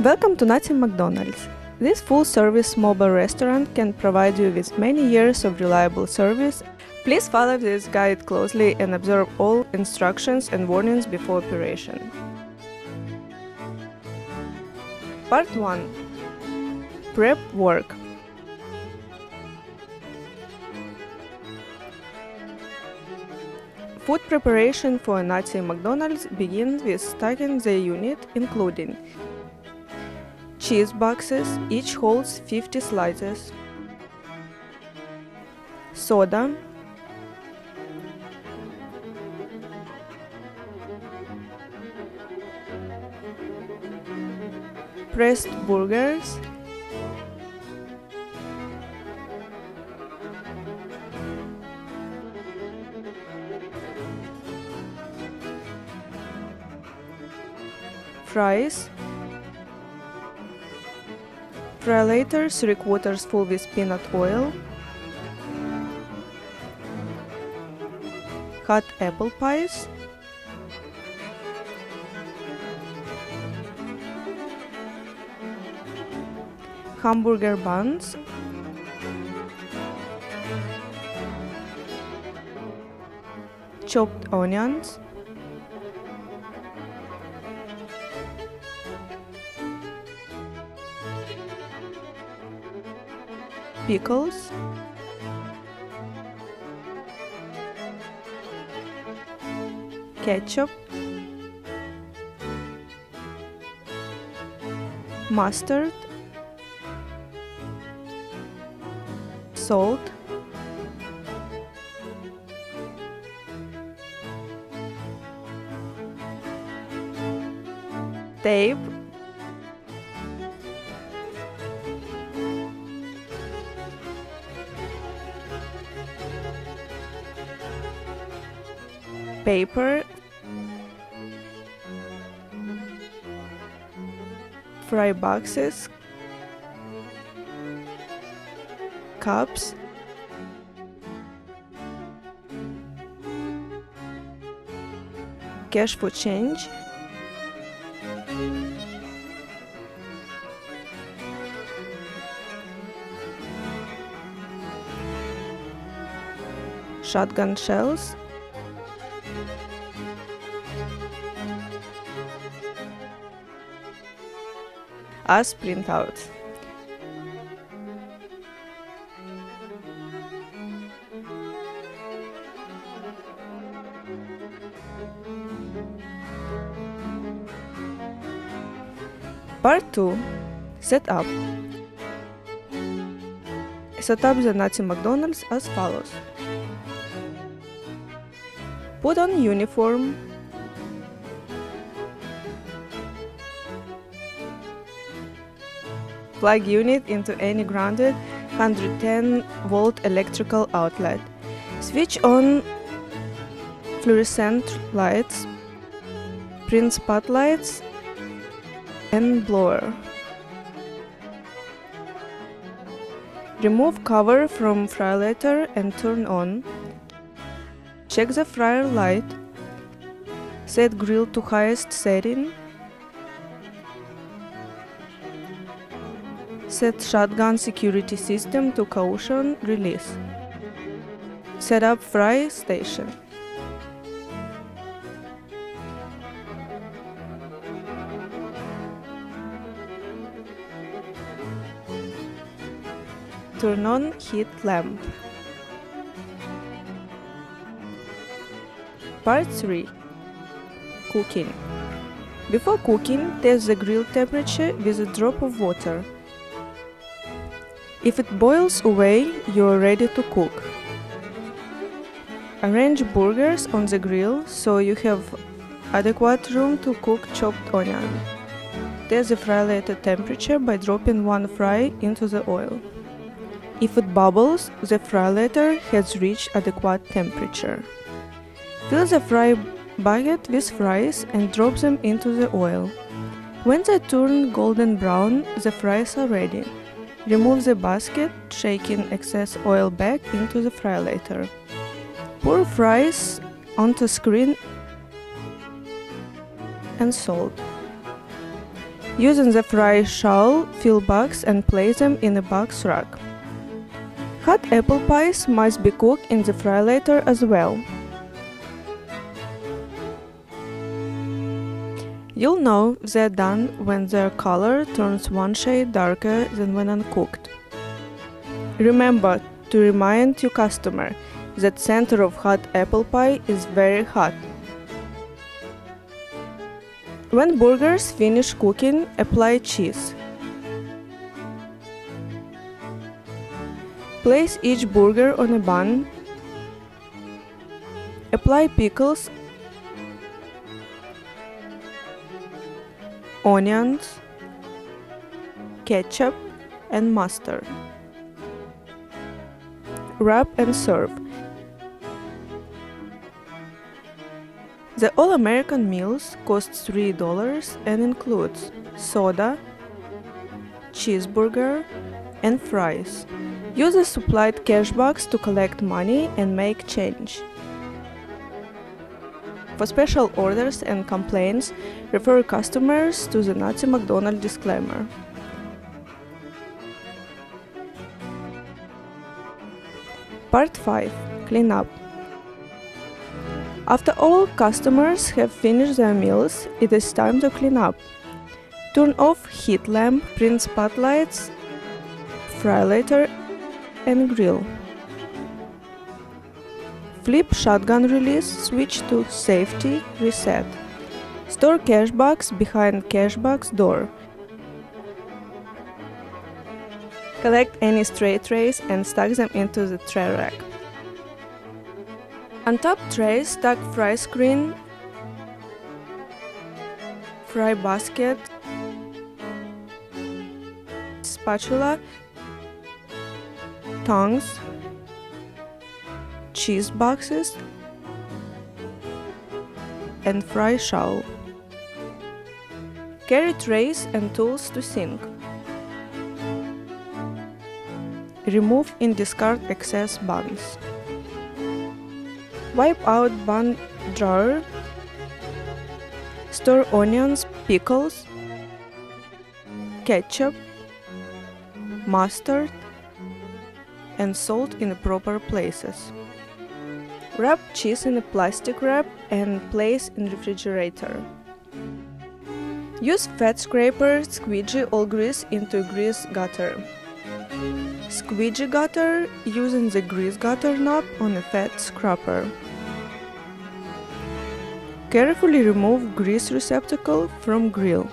Welcome to Nutsy McDonald's. This full-service mobile restaurant can provide you with many years of reliable service. Please follow this guide closely and observe all instructions and warnings before operation. Part 1. Prep work. Food preparation for Nutsy McDonald's begins with stacking the unit, including cheese boxes, each holds 50 slices, soda, pressed burgers, fries, fry later 3/4 full with peanut oil, hot apple pies, hamburger buns, chopped onions, pickles, ketchup, mustard, salt, tape, paper, fry boxes, cups, cash for change, shotgun shells, as printouts. Part 2. Set up. Set up the Nutsy McDonald's as follows. Put on uniform, plug unit into any grounded 110-volt electrical outlet. Switch on fluorescent lights, print spotlights, and blower. Remove cover from fryer later and turn on. Check the fryer light. Set grill to highest setting. Set shotgun security system to caution release. Set up fry station. Turn on heat lamp. Part 3. Cooking. Before cooking, test the grill temperature with a drop of water. If it boils away, you are ready to cook. Arrange burgers on the grill so you have adequate room to cook chopped onion. Test the fry later temperature by dropping one fry into the oil. If it bubbles, the fry later has reached adequate temperature. Fill the fry bucket with fries and drop them into the oil. When they turn golden brown, the fries are ready. Remove the basket, shaking excess oil back into the fry later. Pour fries onto screen and salt. Using the fry shawl, fill box and place them in a box rack. Hot apple pies must be cooked in the frylater as well. You'll know they're done when their color turns one shade darker than when uncooked. Remember to remind your customer that center of hot apple pie is very hot. When burgers finish cooking, apply cheese. Place each burger on a bun. Apply pickles, onions, ketchup, and mustard. Wrap and serve. The All-American meals costs $3 and includes soda, cheeseburger, and fries. Use a supplied cash box to collect money and make change. For special orders and complaints, refer customers to the Nutsy McDonald's disclaimer. Part 5. Clean up. After all customers have finished their meals, it is time to clean up. Turn off heat lamp, print spotlights, frylater, and grill. Flip shotgun release switch to safety reset. Store cash box behind cash box door. Collect any stray trays and stack them into the tray rack. On top trays, stack fry screen, fry basket, spatula, tongs, cheese boxes, and fry shawl. Carry trays and tools to sink. Remove and discard excess buns. Wipe out bun drawer. Store onions, pickles, ketchup, mustard, and salt in the proper places. Wrap cheese in a plastic wrap and place in refrigerator. Use fat scraper, squeegee all grease into a grease gutter. Squeegee gutter using the grease gutter knob on a fat scraper. Carefully remove grease receptacle from grill.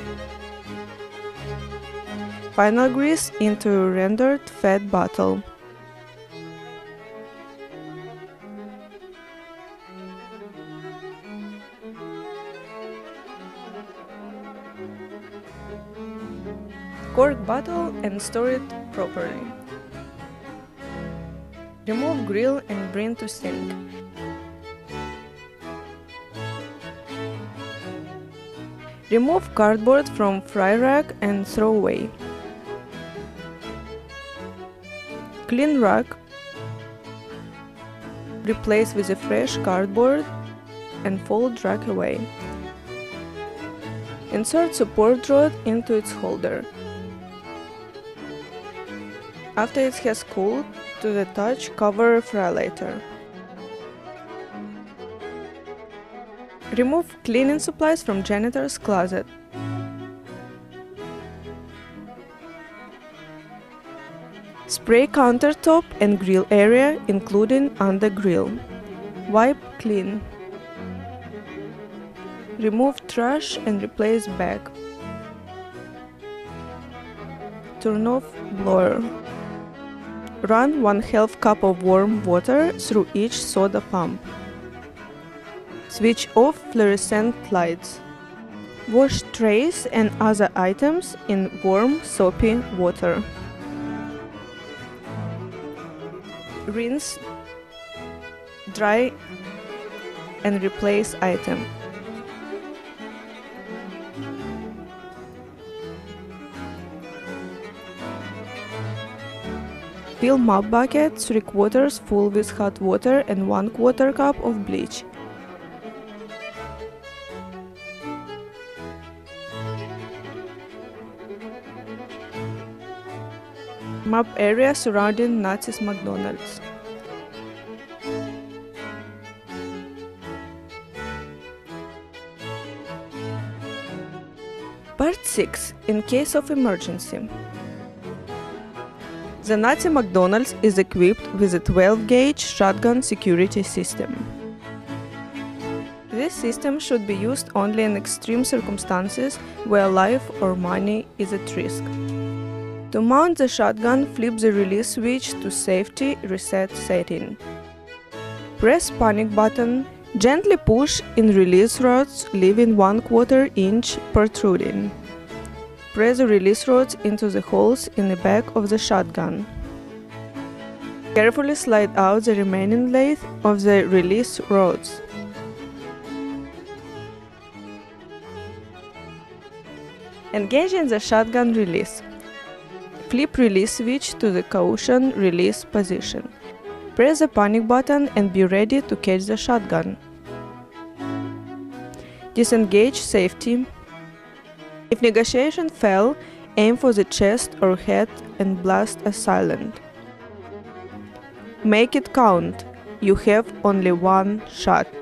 Final grease into a rendered fat bottle. Cork bottle and store it properly. Remove grill and bring to sink. Remove cardboard from fry rack and throw away. Clean rack. Replace with a fresh cardboard and fold rack away. Insert support rod into its holder. After it has cooled to the touch, cover frylater. Remove cleaning supplies from janitor's closet. Spray countertop and grill area, including under grill. Wipe clean. Remove trash and replace bag. Turn off blower. Run 1/2 cup of warm water through each soda pump. Switch off fluorescent lights. Wash trays and other items in warm, soapy water. Rinse, dry, and replace item. Fill mop bucket 3/4 full with hot water and 1/4 cup of bleach. Map area surrounding Nutsy's McDonald's. Part 6. In case of emergency. The Nutsy McDonald's is equipped with a 12-gauge shotgun security system. This system should be used only in extreme circumstances where life or money is at risk. To mount the shotgun, flip the release switch to safety reset setting. Press panic button. Gently push in release rods, leaving 1/4 inch protruding. Press the release rods into the holes in the back of the shotgun. Carefully slide out the remaining length of the release rods. Engaging the shotgun release. Flip release switch to the caution release position. Press the panic button and be ready to catch the shotgun. Disengage safety. If negotiation fail, aim for the chest or head and blast a silent. Make it count. You have only one shot.